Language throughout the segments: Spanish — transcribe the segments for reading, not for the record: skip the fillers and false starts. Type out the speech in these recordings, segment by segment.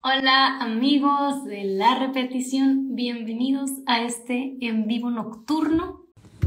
Hola amigos de La Repetición, bienvenidos a este en vivo nocturno.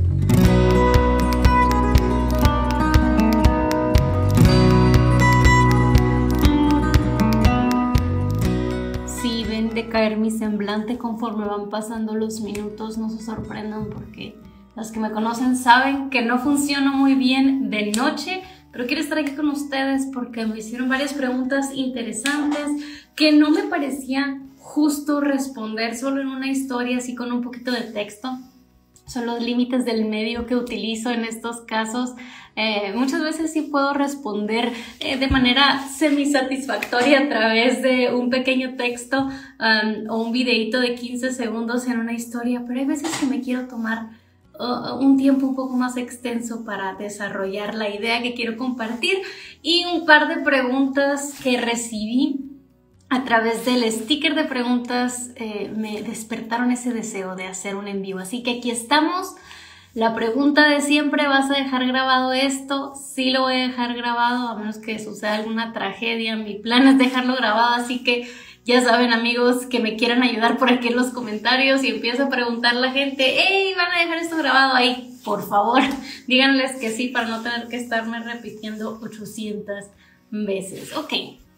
Si ven decaer mi semblante conforme van pasando los minutos, no se sorprendan porque los que me conocen saben que no funciona muy bien de noche, pero quiero estar aquí con ustedes porque me hicieron varias preguntas interesantes que no me parecía justo responder solo en una historia así con un poquito de texto. Son los límites del medio que utilizo en estos casos. Muchas veces sí puedo responder de manera semisatisfactoria a través de un pequeño texto o un videito de 15 segundos en una historia, pero hay veces que me quiero tomar un tiempo un poco más extenso para desarrollar la idea que quiero compartir, y un par de preguntas que recibí a través del sticker de preguntas me despertaron ese deseo de hacer un en vivo. Así que aquí estamos. La pregunta de siempre: ¿vas a dejar grabado esto? Sí, lo voy a dejar grabado, a menos que suceda alguna tragedia. Mi plan es dejarlo grabado, así que ya saben, amigos, que me quieran ayudar por aquí en los comentarios y empiezo a preguntar a la gente: ¡hey! ¿Van a dejar esto grabado ahí? Por favor, díganles que sí para no tener que estarme repitiendo 800 veces. Ok,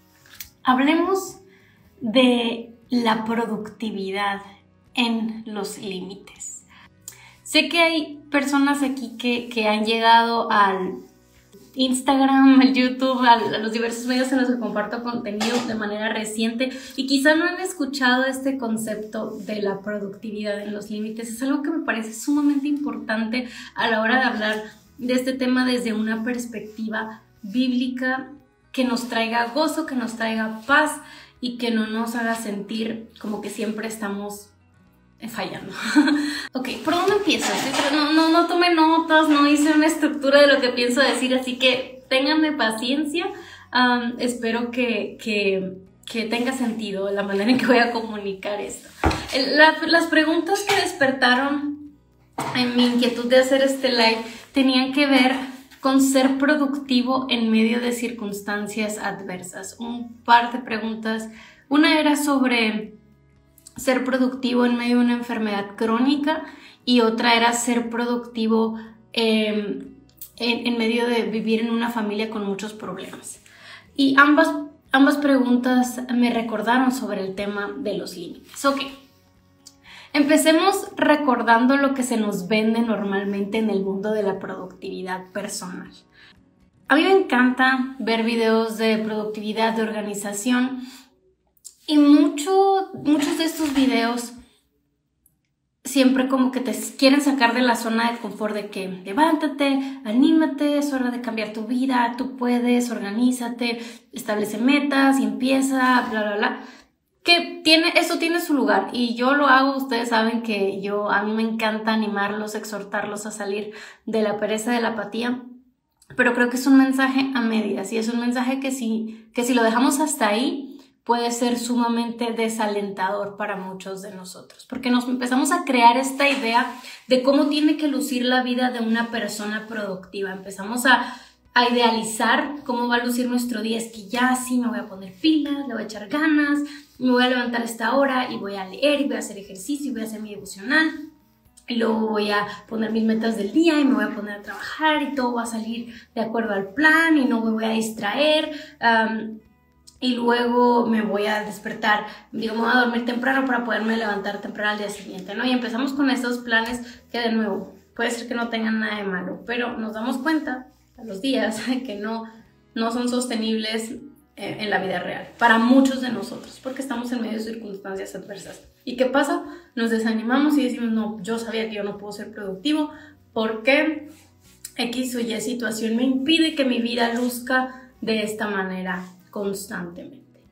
hablemos de la productividad en los límites. Sé que hay personas aquí que han llegado al Instagram, al YouTube, a los diversos medios en los que comparto contenido de manera reciente y quizá no han escuchado este concepto de la productividad en los límites. Es algo que me parece sumamente importante a la hora de hablar de este tema desde una perspectiva bíblica que nos traiga gozo, que nos traiga paz y que no nos haga sentir como que siempre estamos fallando. Ok, ¿por dónde empiezo? No tomé notas, no hice una estructura de lo que pienso decir, así que ténganme paciencia. Espero que tenga sentido la manera en que voy a comunicar esto. Las preguntas que despertaron en mi inquietud de hacer este live tenían que ver con ser productivo en medio de circunstancias adversas. Un par de preguntas. Una era sobre ser productivo en medio de una enfermedad crónica y otra era ser productivo en medio de vivir en una familia con muchos problemas. Y ambas preguntas me recordaron sobre el tema de los límites. Ok. Empecemos recordando lo que se nos vende normalmente en el mundo de la productividad personal. A mí me encanta ver videos de productividad, de organización, y muchos de estos videos siempre como que te quieren sacar de la zona de confort de que levántate, anímate, es hora de cambiar tu vida, tú puedes, organízate, establece metas y empieza, bla, bla, bla. Que eso tiene su lugar y yo lo hago. Ustedes saben que a mí me encanta animarlos, exhortarlos a salir de la pereza, de la apatía, pero creo que es un mensaje a medias y es un mensaje que si lo dejamos hasta ahí puede ser sumamente desalentador para muchos de nosotros, porque nos empezamos a crear esta idea de cómo tiene que lucir la vida de una persona productiva. Empezamos a idealizar cómo va a lucir nuestro día. Es que ya sí me voy a poner pilas, le voy a echar ganas, me voy a levantar a esta hora y voy a leer y voy a hacer ejercicio y voy a hacer mi devocional y luego voy a poner mis metas del día y me voy a poner a trabajar y todo va a salir de acuerdo al plan y no me voy a distraer, y luego me voy a despertar, me voy a dormir temprano para poderme levantar temprano al día siguiente, ¿no? Y empezamos con estos planes que, de nuevo, puede ser que no tengan nada de malo, pero nos damos cuenta a los días que no son sostenibles en la vida real para muchos de nosotros, porque estamos en medio de circunstancias adversas. ¿Y qué pasa? Nos desanimamos y decimos: no, yo sabía que yo no puedo ser productivo porque X o Y situación me impide que mi vida luzca de esta manera constantemente.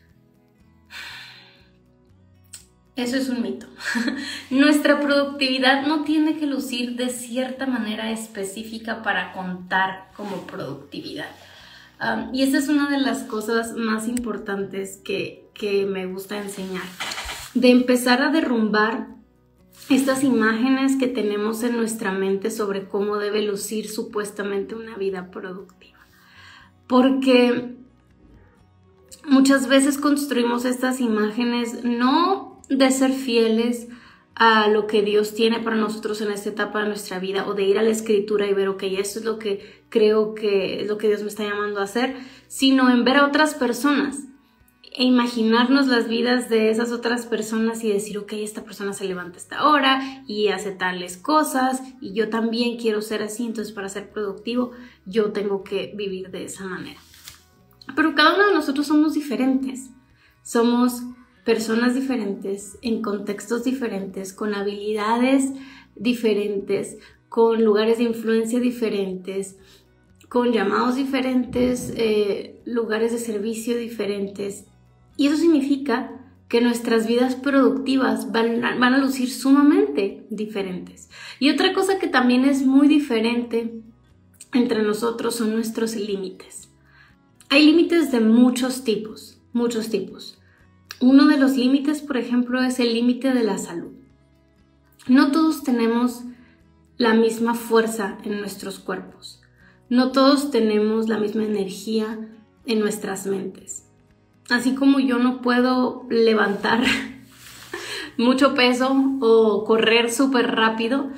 Eso es un mito. Nuestra productividad no tiene que lucir de cierta manera específica para contar como productividad. Y esa es una de las cosas más importantes que me gusta enseñar. De empezar a derrumbar estas imágenes que tenemos en nuestra mente sobre cómo debe lucir supuestamente una vida productiva. Porque muchas veces construimos estas imágenes no de ser fieles a lo que Dios tiene para nosotros en esta etapa de nuestra vida, o de ir a la escritura y ver, ok, esto es lo que creo que es lo que Dios me está llamando a hacer, sino en ver a otras personas e imaginarnos las vidas de esas otras personas y decir, ok, esta persona se levanta a esta hora y hace tales cosas y yo también quiero ser así, entonces para ser productivo yo tengo que vivir de esa manera. Pero cada uno de nosotros somos diferentes, somos personas diferentes, en contextos diferentes, con habilidades diferentes, con lugares de influencia diferentes, con llamados diferentes, lugares de servicio diferentes. Y eso significa que nuestras vidas productivas van a lucir sumamente diferentes. Y otra cosa que también es muy diferente entre nosotros son nuestros límites. Hay límites de muchos tipos, muchos tipos. Uno de los límites, por ejemplo, es el límite de la salud. No todos tenemos la misma fuerza en nuestros cuerpos. No todos tenemos la misma energía en nuestras mentes. Así como yo no puedo levantar mucho peso o correr súper rápido,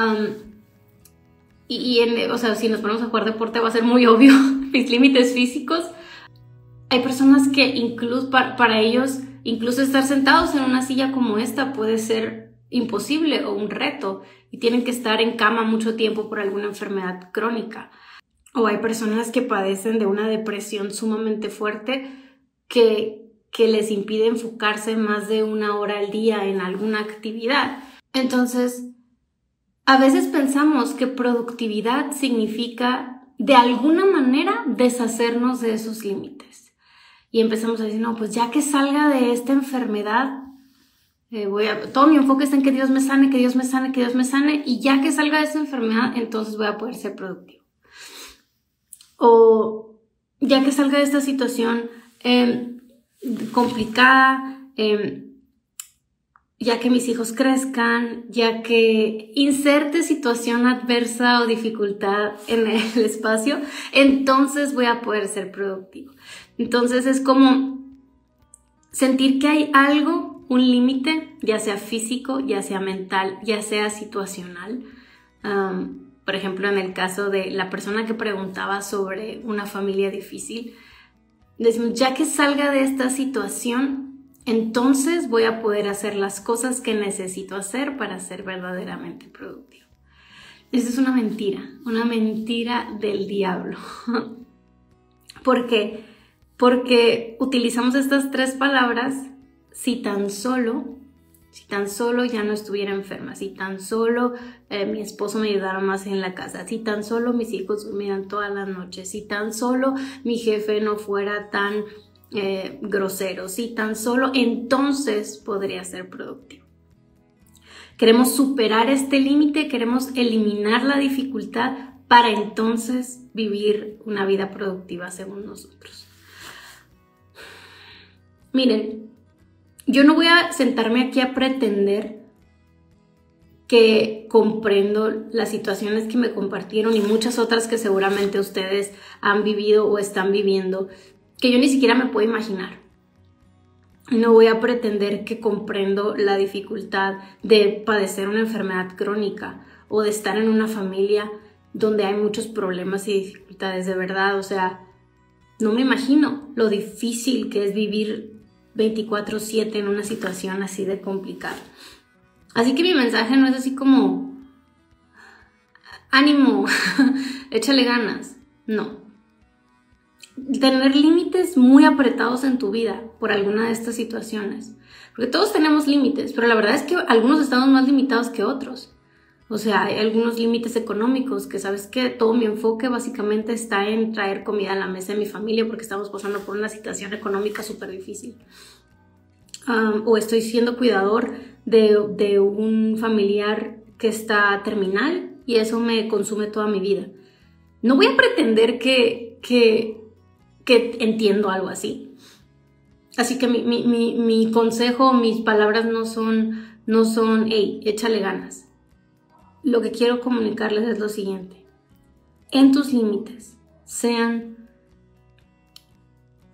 o sea, si nos ponemos a jugar deporte va a ser muy obvio mis límites físicos. Hay personas que incluso para ellos, incluso estar sentados en una silla como esta puede ser imposible o un reto y tienen que estar en cama mucho tiempo por alguna enfermedad crónica. O hay personas que padecen de una depresión sumamente fuerte que les impide enfocarse más de 1 hora al día en alguna actividad. Entonces, a veces pensamos que productividad significa de alguna manera deshacernos de esos límites. Y empezamos a decir, no, pues ya que salga de esta enfermedad, todo mi enfoque está en que Dios me sane, que Dios me sane, que Dios me sane, y ya que salga de esta enfermedad, entonces voy a poder ser productivo. O ya que salga de esta situación complicada, ya que mis hijos crezcan, ya que inserte situación adversa o dificultad en el espacio, entonces voy a poder ser productivo. Entonces es como sentir que hay algo, un límite, ya sea físico, ya sea mental, ya sea situacional. Por ejemplo, en el caso de la persona que preguntaba sobre una familia difícil, decimos, ya que salga de esta situación, entonces voy a poder hacer las cosas que necesito hacer para ser verdaderamente productivo. Esa es una mentira del diablo. ¿Por qué? Porque utilizamos estas 3 palabras si tan solo ya no estuviera enferma, si tan solo mi esposo me ayudara más en la casa, si tan solo mis hijos durmieran todas las noches, si tan solo mi jefe no fuera tan grosero, si tan solo entonces podría ser productivo. Queremos superar este límite, queremos eliminar la dificultad para entonces vivir una vida productiva según nosotros. Miren, yo no voy a sentarme aquí a pretender que comprendo las situaciones que me compartieron y muchas otras que seguramente ustedes han vivido o están viviendo, que yo ni siquiera me puedo imaginar. No voy a pretender que comprendo la dificultad de padecer una enfermedad crónica o de estar en una familia donde hay muchos problemas y dificultades, de verdad. O sea, no me imagino lo difícil que es vivir 24/7 en una situación así de complicada. Así que mi mensaje no es así como ánimo, échale ganas. No. Tener límites muy apretados en tu vida por alguna de estas situaciones. Porque todos tenemos límites, pero la verdad es que algunos estamos más limitados que otros. O sea, hay algunos límites económicos que sabes que todo mi enfoque básicamente está en traer comida a la mesa de mi familia porque estamos pasando por una situación económica súper difícil. O estoy siendo cuidador de un familiar que está terminal y eso me consume toda mi vida. No voy a pretender que entiendo algo así. Así que mi consejo, mis palabras no son, hey, échale ganas. Lo que quiero comunicarles es lo siguiente. En tus límites, sean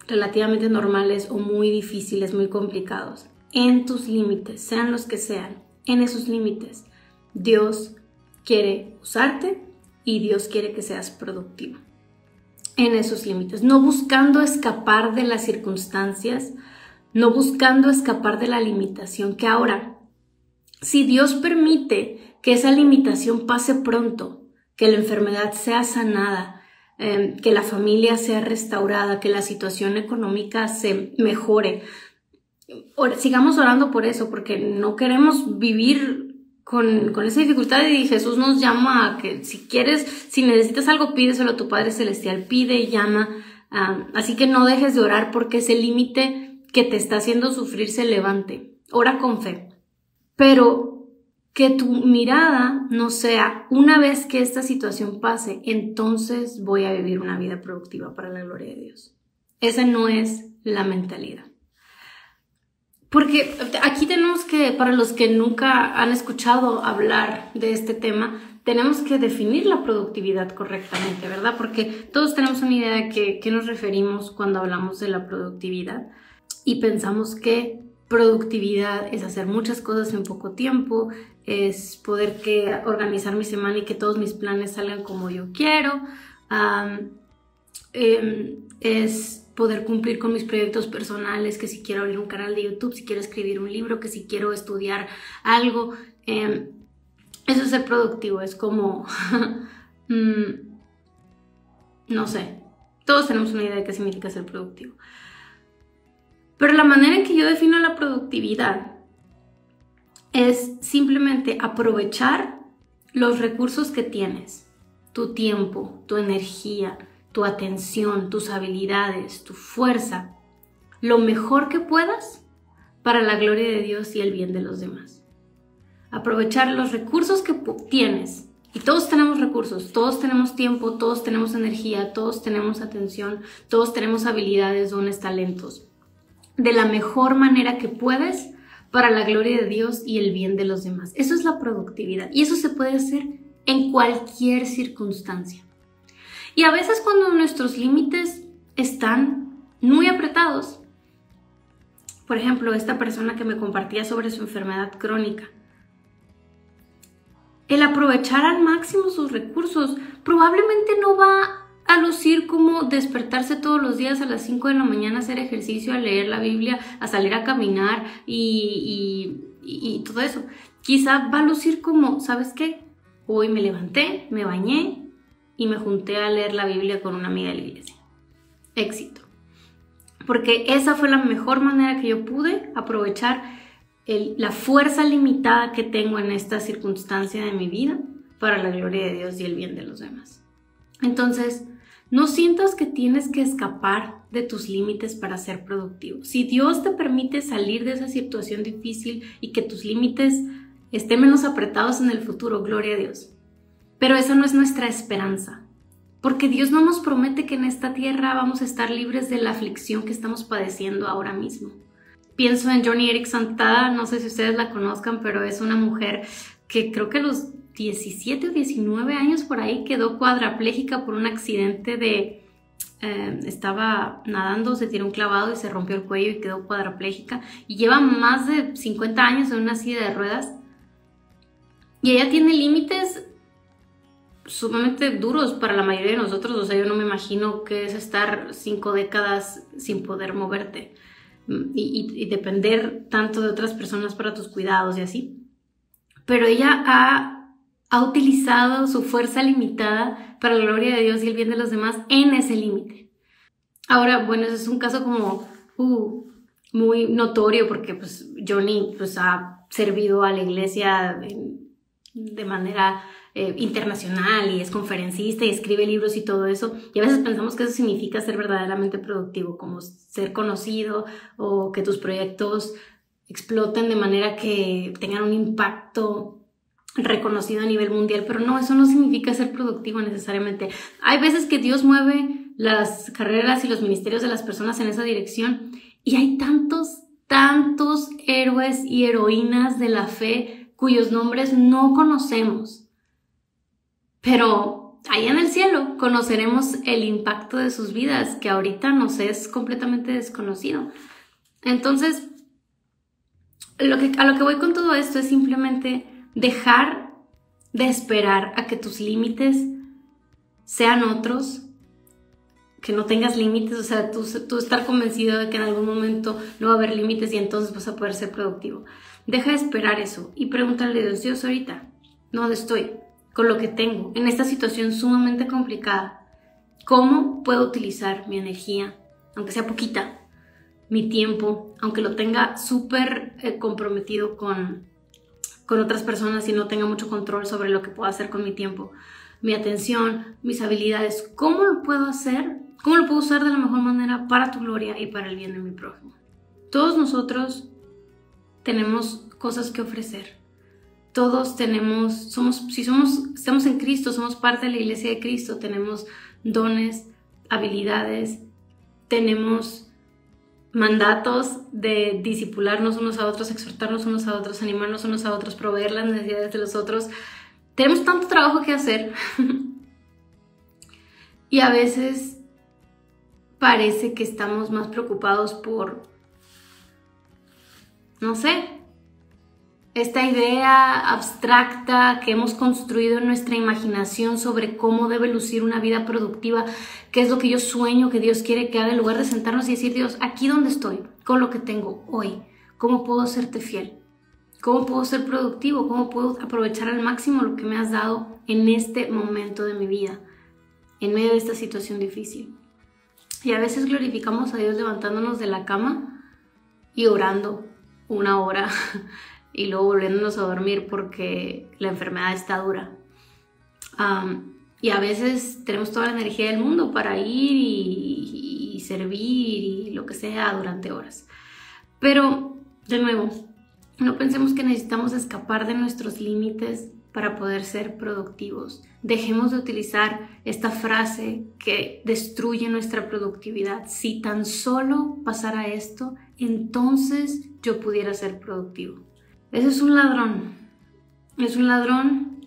relativamente normales o muy difíciles, muy complicados, en tus límites, sean los que sean, en esos límites, Dios quiere usarte y Dios quiere que seas productivo. En esos límites, no buscando escapar de las circunstancias, no buscando escapar de la limitación, que ahora, si Dios permite que esa limitación pase pronto, que la enfermedad sea sanada, que la familia sea restaurada, que la situación económica se mejore, sigamos orando por eso, porque no queremos vivir con esa dificultad, y Jesús nos llama a que si necesitas algo, pídeselo a tu Padre Celestial, pide y llama, así que no dejes de orar porque ese límite que te está haciendo sufrir se levante. Ora con fe, pero que tu mirada no sea, una vez que esta situación pase, entonces voy a vivir una vida productiva para la gloria de Dios. Esa no es la mentalidad. Porque aquí tenemos que, para los que nunca han escuchado hablar de este tema, tenemos que definir la productividad correctamente, ¿verdad? Porque todos tenemos una idea de qué nos referimos cuando hablamos de la productividad y pensamos que productividad es hacer muchas cosas en poco tiempo, es poder organizar mi semana y que todos mis planes salgan como yo quiero, es poder cumplir con mis proyectos personales, que si quiero abrir un canal de YouTube, si quiero escribir un libro, que si quiero estudiar algo. Eso es ser productivo, es como, no sé, todos tenemos una idea de qué significa ser productivo. Pero la manera en que yo defino la productividad es simplemente aprovechar los recursos que tienes, tu tiempo, tu energía, tu atención, tus habilidades, tu fuerza, lo mejor que puedas para la gloria de Dios y el bien de los demás. Aprovechar los recursos que tienes, y todos tenemos recursos, todos tenemos tiempo, todos tenemos energía, todos tenemos atención, todos tenemos habilidades, dones, talentos, de la mejor manera que puedes para la gloria de Dios y el bien de los demás. Eso es la productividad y eso se puede hacer en cualquier circunstancia. Y a veces cuando nuestros límites están muy apretados, por ejemplo, esta persona que me compartía sobre su enfermedad crónica, el aprovechar al máximo sus recursos probablemente no va a lucir como despertarse todos los días a las 5 de la mañana, a hacer ejercicio, a leer la Biblia, a salir a caminar y todo eso. Quizá va a lucir como, ¿sabes qué? Hoy me levanté, me bañé y me junté a leer la Biblia con una amiga de la iglesia. Éxito. Porque esa fue la mejor manera que yo pude aprovechar la fuerza limitada que tengo en esta circunstancia de mi vida para la gloria de Dios y el bien de los demás. Entonces, no sientas que tienes que escapar de tus límites para ser productivo. Si Dios te permite salir de esa situación difícil y que tus límites estén menos apretados en el futuro, gloria a Dios. Pero esa no es nuestra esperanza, porque Dios no nos promete que en esta tierra vamos a estar libres de la aflicción que estamos padeciendo ahora mismo. Pienso en Joni Eareckson Tada, no sé si ustedes la conozcan, pero es una mujer que creo que a los 17 o 19 años por ahí quedó cuadraplégica por un accidente estaba nadando, se tiró un clavado y se rompió el cuello y quedó cuadraplégica, y lleva más de 50 años en una silla de ruedas y ella tiene límites sumamente duros para la mayoría de nosotros. O sea, yo no me imagino qué es estar 5 décadas sin poder moverte y depender tanto de otras personas para tus cuidados y así, pero ella ha utilizado su fuerza limitada para la gloria de Dios y el bien de los demás en ese límite. Ahora, bueno, eso es un caso como muy notorio porque pues Joni pues, ha servido a la iglesia de manera internacional y es conferencista y escribe libros y todo eso, y a veces pensamos que eso significa ser verdaderamente productivo, como ser conocido o que tus proyectos exploten de manera que tengan un impacto reconocido a nivel mundial, pero no, eso no significa ser productivo necesariamente. Hay veces que Dios mueve las carreras y los ministerios de las personas en esa dirección, y hay tantos héroes y heroínas de la fe cuyos nombres no conocemos, pero allá en el cielo conoceremos el impacto de sus vidas, que ahorita nos es completamente desconocido. Entonces, a lo que voy con todo esto es simplemente dejar de esperar a que tus límites sean otros, que no tengas límites, o sea, tú estar convencido de que en algún momento no va a haber límites y entonces vas a poder ser productivo. Deja de esperar eso y pregúntale a Dios, Dios, ahorita, ¿dónde estoy? Con lo que tengo, en esta situación sumamente complicada, ¿cómo puedo utilizar mi energía, aunque sea poquita, mi tiempo, aunque lo tenga súper comprometido con otras personas y no tenga mucho control sobre lo que puedo hacer con mi tiempo, mi atención, mis habilidades? ¿Cómo lo puedo hacer? ¿Cómo lo puedo usar de la mejor manera para tu gloria y para el bien de mi prójimo? Todos nosotros tenemos cosas que ofrecer. Todos tenemos, estamos en Cristo, somos parte de la iglesia de Cristo, tenemos dones, habilidades, tenemos mandatos de discipularnos unos a otros, exhortarnos unos a otros, animarnos unos a otros, proveer las necesidades de los otros. Tenemos tanto trabajo que hacer y a veces parece que estamos más preocupados por, no sé, esta idea abstracta que hemos construido en nuestra imaginación sobre cómo debe lucir una vida productiva, qué es lo que yo sueño que Dios quiere que haga, en lugar de sentarnos y decir, Dios, aquí donde estoy, con lo que tengo hoy, ¿cómo puedo serte fiel? ¿Cómo puedo ser productivo? ¿Cómo puedo aprovechar al máximo lo que me has dado en este momento de mi vida, en medio de esta situación difícil? Y a veces glorificamos a Dios levantándonos de la cama y orando 1 hora y luego volviéndonos a dormir porque la enfermedad está dura. Y a veces tenemos toda la energía del mundo para ir y servir y lo que sea durante horas. Pero, de nuevo, no pensemos que necesitamos escapar de nuestros límites para poder ser productivos. Dejemos de utilizar esta frase que destruye nuestra productividad. Si tan solo pasara esto, entonces yo pudiera ser productivo. Ese es un ladrón. Es un ladrón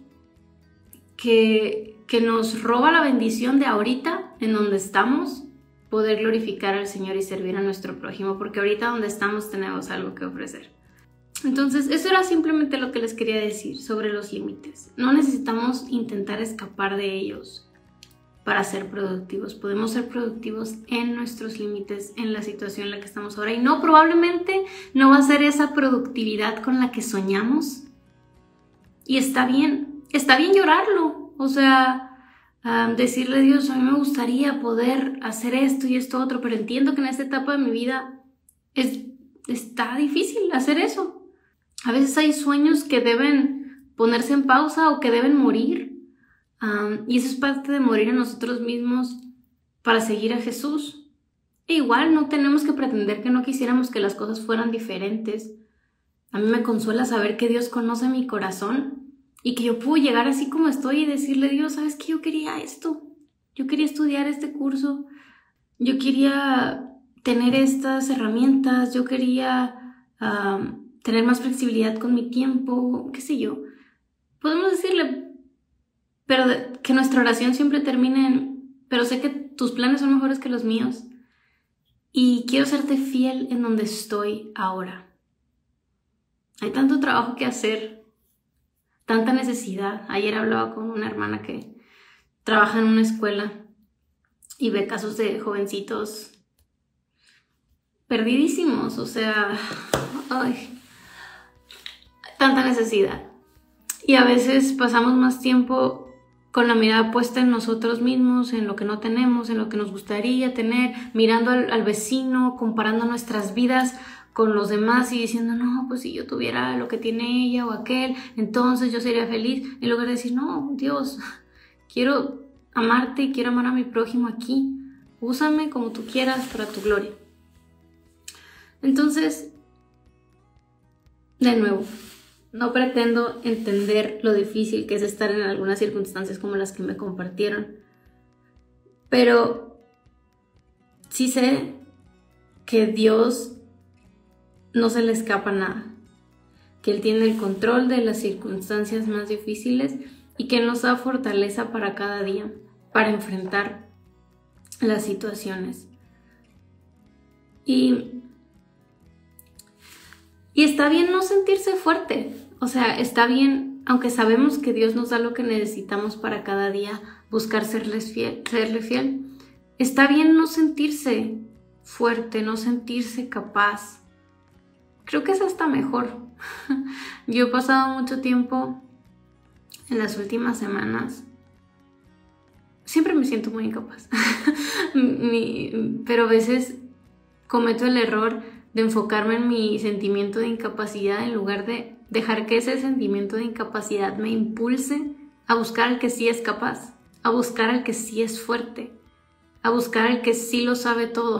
que nos roba la bendición de ahorita, en donde estamos, poder glorificar al Señor y servir a nuestro prójimo, porque ahorita donde estamos tenemos algo que ofrecer. Entonces, eso era simplemente lo que les quería decir sobre los límites. No necesitamos intentar escapar de ellos para ser productivos. Podemos ser productivos en nuestros límites, en la situación en la que estamos ahora. Y no, probablemente no va a ser esa productividad con la que soñamos. Y está bien llorarlo. O sea, decirle a Dios, a mí me gustaría poder hacer esto y esto otro, pero entiendo que en esta etapa de mi vida está difícil hacer eso. A veces hay sueños que deben ponerse en pausa o que deben morir. Y eso es parte de morir a nosotros mismos para seguir a Jesús. E igual no tenemos que pretender que no quisiéramos que las cosas fueran diferentes. A mí me consuela saber que Dios conoce mi corazón y que yo puedo llegar así como estoy y decirle, Dios, ¿sabes qué? Yo quería esto. Yo quería estudiar este curso. Yo quería tener estas herramientas. Yo quería tener más flexibilidad con mi tiempo, qué sé yo. Podemos decirle, pero que nuestra oración siempre termine en, pero sé que tus planes son mejores que los míos y quiero serte fiel en donde estoy ahora. Hay tanto trabajo que hacer, tanta necesidad. Ayer hablaba con una hermana que trabaja en una escuela y ve casos de jovencitos perdidísimos, o sea, tanta necesidad. Y a veces pasamos más tiempo con la mirada puesta en nosotros mismos, en lo que no tenemos, en lo que nos gustaría tener, mirando al vecino, comparando nuestras vidas con los demás y diciendo, no, pues si yo tuviera lo que tiene ella o aquel, entonces yo sería feliz. En lugar de decir, no, Dios, quiero amarte y quiero amar a mi prójimo aquí. Úsame como tú quieras para tu gloria. Entonces, de nuevo, no pretendo entender lo difícil que es estar en algunas circunstancias como las que me compartieron, pero sí sé que Dios no se le escapa nada, que Él tiene el control de las circunstancias más difíciles y que nos da fortaleza para cada día, para enfrentar las situaciones. Y está bien no sentirse fuerte, o sea, está bien, aunque sabemos que Dios nos da lo que necesitamos para cada día, buscar serle fiel. Está bien no sentirse fuerte, no sentirse capaz. Creo que es hasta mejor. Yo he pasado mucho tiempo en las últimas semanas. Siempre me siento muy incapaz. Pero a veces cometo el error de enfocarme en mi sentimiento de incapacidad en lugar de dejar que ese sentimiento de incapacidad me impulse a buscar al que sí es capaz, a buscar al que sí es fuerte, a buscar al que sí lo sabe todo.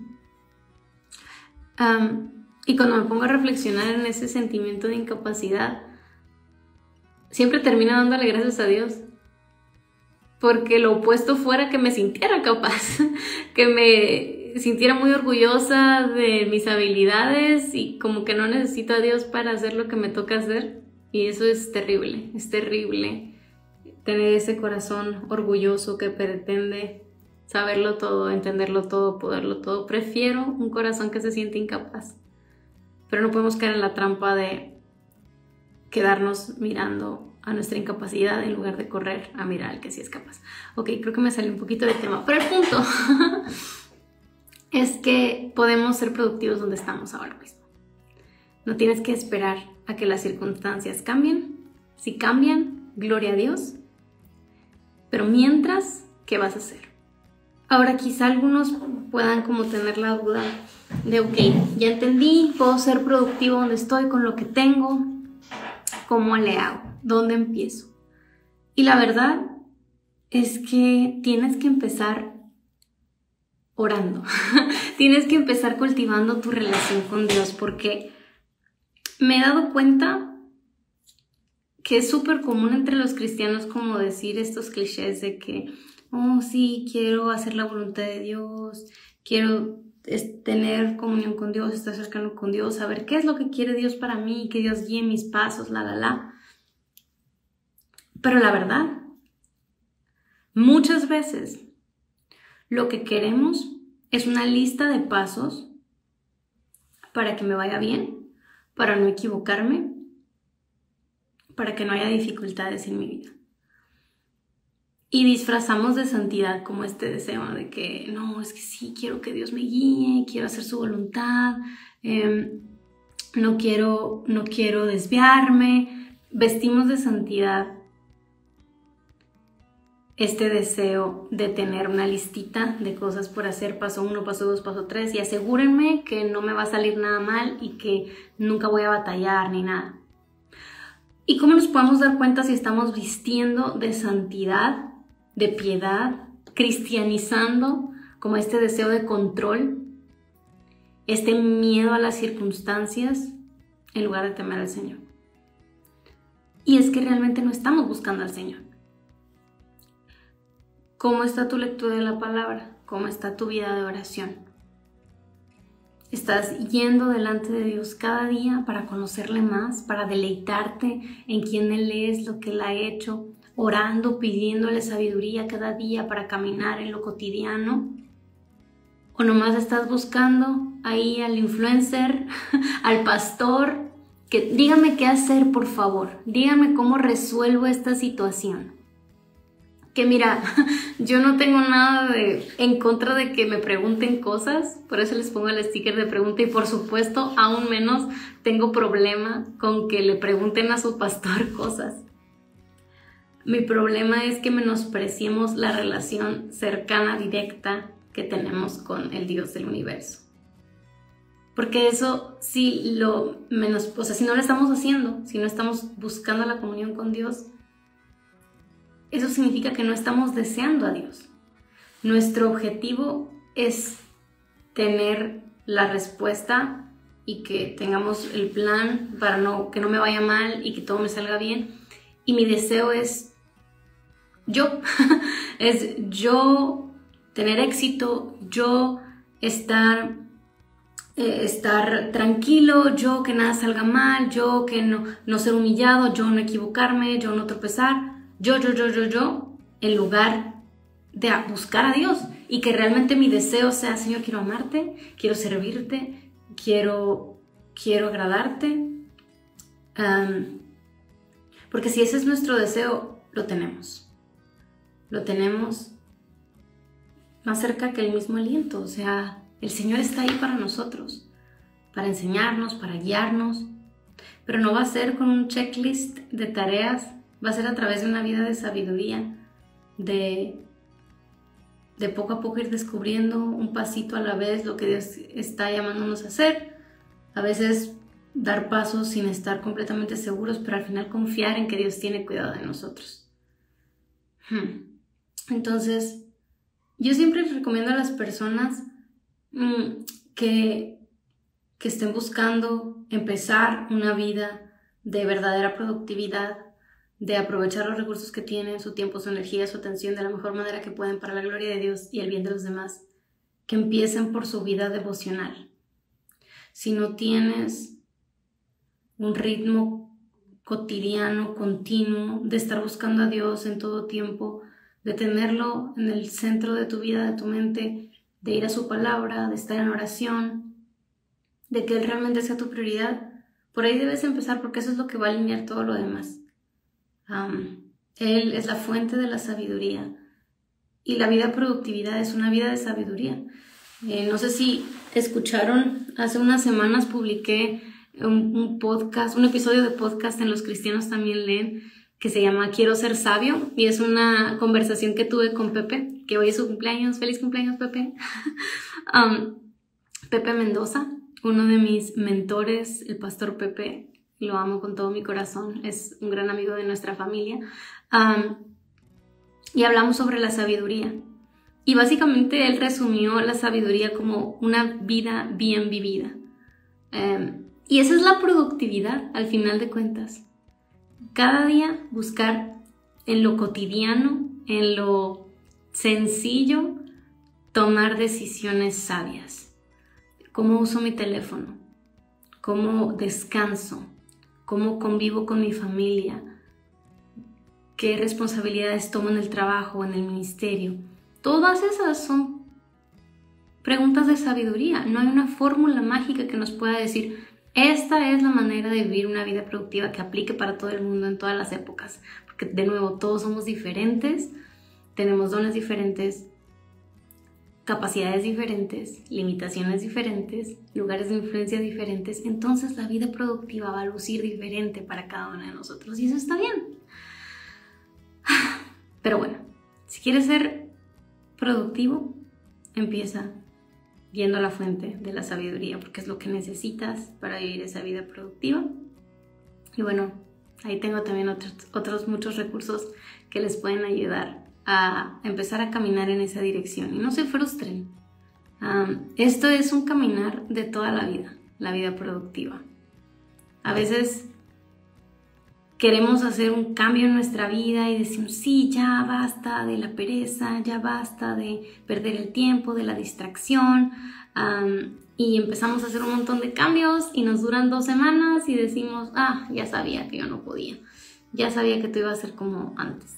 Y cuando me pongo a reflexionar en ese sentimiento de incapacidad, siempre termino dándole gracias a Dios. Porque lo opuesto fuera que me sintiera capaz, que me sintiera muy orgullosa de mis habilidades y como que no necesito a Dios para hacer lo que me toca hacer. Y eso es terrible tener ese corazón orgulloso que pretende saberlo todo, entenderlo todo, poderlo todo. Prefiero un corazón que se siente incapaz. Pero no podemos caer en la trampa de quedarnos mirando a nuestra incapacidad en lugar de correr a mirar al que sí es capaz. Ok, creo que me salió un poquito de tema, pero el punto es que podemos ser productivos donde estamos ahora mismo. No tienes que esperar a que las circunstancias cambien. Si cambian, gloria a Dios. Pero mientras, ¿qué vas a hacer? Ahora quizá algunos puedan como tener la duda de, ok, ya entendí, puedo ser productivo donde estoy con lo que tengo. ¿Cómo le hago? ¿Dónde empiezo? Y la verdad es que tienes que empezar orando. Tienes que empezar cultivando tu relación con Dios, porque me he dado cuenta que es súper común entre los cristianos como decir estos clichés de que, oh sí, quiero hacer la voluntad de Dios, quiero tener comunión con Dios, estar cercano con Dios, saber qué es lo que quiere Dios para mí, que Dios guíe mis pasos, Pero la verdad, muchas veces lo que queremos es una lista de pasos para que me vaya bien, para no equivocarme, para que no haya dificultades en mi vida. Y disfrazamos de santidad como este deseo de que no, es que sí, quiero que Dios me guíe, quiero hacer su voluntad, no quiero desviarme. Vestimos de santidad este deseo de tener una listita de cosas por hacer, paso 1, paso 2, paso 3, y asegúrenme que no me va a salir nada mal y que nunca voy a batallar ni nada. ¿Y cómo nos podemos dar cuenta si estamos vistiendo de santidad, de piedad, cristianizando como este deseo de control, este miedo a las circunstancias en lugar de temer al Señor? Y es que realmente no estamos buscando al Señor. ¿Cómo está tu lectura de la palabra? ¿Cómo está tu vida de oración? ¿Estás yendo delante de Dios cada día para conocerle más, para deleitarte en quién Él es, lo que Él ha hecho, orando, pidiéndole sabiduría cada día para caminar en lo cotidiano? ¿O nomás estás buscando ahí al influencer, al pastor, que dígame qué hacer, por favor, dígame cómo resuelvo esta situación? Que mira, yo no tengo nada en contra de que me pregunten cosas, por eso les pongo el sticker de pregunta, y por supuesto, aún menos tengo problema con que le pregunten a su pastor cosas. Mi problema es que menospreciemos la relación cercana, directa que tenemos con el Dios del universo. Porque eso si no lo estamos haciendo, si no estamos buscando la comunión con Dios, eso significa que no estamos deseando a Dios. Nuestro objetivo es tener la respuesta y que tengamos el plan para que no me vaya mal y que todo me salga bien. Y mi deseo es yo tener éxito, yo estar tranquilo, yo que nada salga mal, yo que no ser humillado, yo no equivocarme, yo no tropezar. en lugar de buscar a Dios, y que realmente mi deseo sea, Señor, quiero amarte, quiero servirte, quiero agradarte. Porque si ese es nuestro deseo, lo tenemos más cerca que el mismo aliento. O sea, el Señor está ahí para nosotros, para enseñarnos, para guiarnos, pero no va a ser con un checklist de tareas, va a ser a través de una vida de sabiduría, de poco a poco ir descubriendo un pasito a la vez lo que Dios está llamándonos a hacer. A veces dar pasos sin estar completamente seguros, pero al final confiar en que Dios tiene cuidado de nosotros. Entonces, yo siempre recomiendo a las personas que estén buscando empezar una vida de verdadera productividad, de aprovechar los recursos que tienen, su tiempo, su energía, su atención de la mejor manera que pueden para la gloria de Dios y el bien de los demás, que empiecen por su vida devocional. Si no tienes un ritmo cotidiano, continuo, de estar buscando a Dios en todo tiempo, de tenerlo en el centro de tu vida, de tu mente, de ir a su palabra, de estar en oración, de que Él realmente sea tu prioridad, por ahí debes empezar, porque eso es lo que va a alinear todo lo demás. Él es la fuente de la sabiduría, y la vida productividad es una vida de sabiduría. No sé si escucharon, hace unas semanas publiqué un podcast, un episodio de podcast en Los Cristianos También Leen, que se llama Quiero Ser Sabio, y es una conversación que tuve con Pepe, que hoy es su cumpleaños. ¡Feliz cumpleaños, Pepe! Pepe Mendoza, uno de mis mentores, el pastor Pepe, lo amo con todo mi corazón, es un gran amigo de nuestra familia, y hablamos sobre la sabiduría. Y básicamente él resumió la sabiduría como una vida bien vivida. Y esa es la productividad, al final de cuentas. Cada día buscar en lo cotidiano, en lo sencillo, tomar decisiones sabias. ¿Cómo uso mi teléfono? ¿Cómo descanso? ¿Cómo convivo con mi familia? ¿Qué responsabilidades tomo en el trabajo, en el ministerio? Todas esas son preguntas de sabiduría. No hay una fórmula mágica que nos pueda decir: esta es la manera de vivir una vida productiva que aplique para todo el mundo en todas las épocas. Porque, de nuevo, todos somos diferentes, tenemos dones diferentes, capacidades diferentes, limitaciones diferentes, lugares de influencia diferentes. Entonces la vida productiva va a lucir diferente para cada uno de nosotros, y eso está bien. Pero bueno, si quieres ser productivo, empieza yendo a la fuente de la sabiduría, porque es lo que necesitas para vivir esa vida productiva. Y bueno, ahí tengo también otros muchos recursos que les pueden ayudar a empezar a caminar en esa dirección. Y no se frustren. Esto es un caminar de toda la vida productiva. A veces queremos hacer un cambio en nuestra vida y decimos: sí, ya basta de la pereza, ya basta de perder el tiempo, de la distracción, y empezamos a hacer un montón de cambios y nos duran 2 semanas y decimos: ya sabía que yo no podía, ya sabía que todo iba a ser como antes.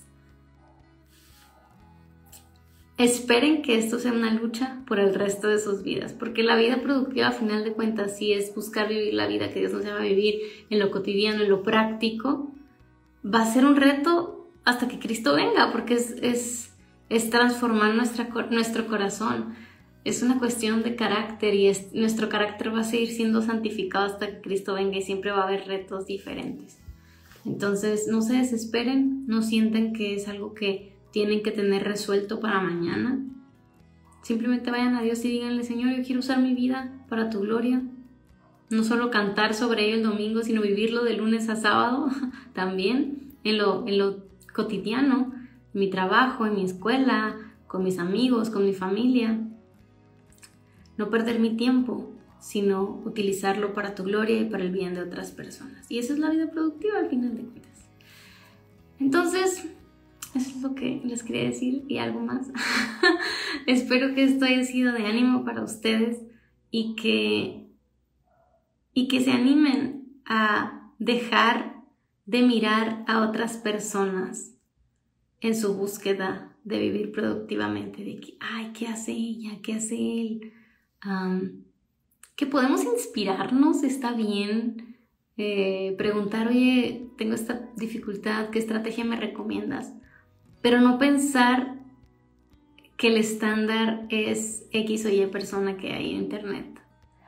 Esperen que esto sea una lucha por el resto de sus vidas, porque la vida productiva, a final de cuentas, sí es buscar vivir la vida que Dios nos llama a vivir en lo cotidiano, en lo práctico. Va a ser un reto hasta que Cristo venga, porque es transformar nuestro corazón. Es una cuestión de carácter, y nuestro carácter va a seguir siendo santificado hasta que Cristo venga, y siempre va a haber retos diferentes. Entonces, no se desesperen, no sienten que es algo que tienen que tener resuelto para mañana. Simplemente vayan a Dios y díganle: Señor, yo quiero usar mi vida para tu gloria. No solo cantar sobre ello el domingo, sino vivirlo de lunes a sábado también, en lo cotidiano, en mi trabajo, en mi escuela, con mis amigos, con mi familia. No perder mi tiempo, sino utilizarlo para tu gloria y para el bien de otras personas. Y esa es la vida productiva, al final de cuentas. Entonces, eso es lo que les quería decir, y algo más. Espero que esto haya sido de ánimo para ustedes, y que se animen a dejar de mirar a otras personas en su búsqueda de vivir productivamente, de que, ay, ¿qué hace ella? ¿Qué hace él? Que podemos inspirarnos, está bien. Preguntar, oye, tengo esta dificultad, ¿qué estrategia me recomiendas? Pero no pensar que el estándar es X o Y persona que hay en internet.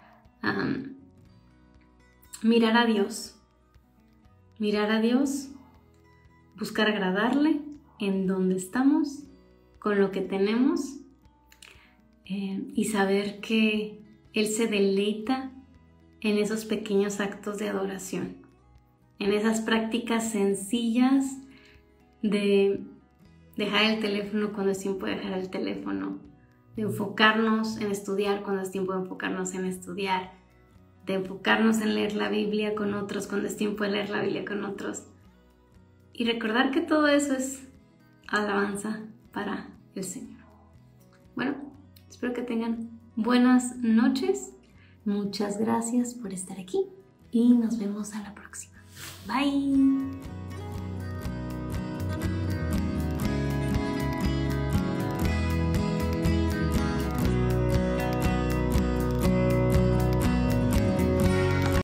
Mirar a Dios, buscar agradarle en donde estamos, con lo que tenemos, y saber que Él se deleita en esos pequeños actos de adoración, en esas prácticas sencillas de dejar el teléfono cuando es tiempo de dejar el teléfono, de enfocarnos en estudiar cuando es tiempo de enfocarnos en estudiar, de enfocarnos en leer la Biblia con otros cuando es tiempo de leer la Biblia con otros, y recordar que todo eso es alabanza para el Señor. Bueno, espero que tengan buenas noches. Muchas gracias por estar aquí y nos vemos a la próxima. Bye.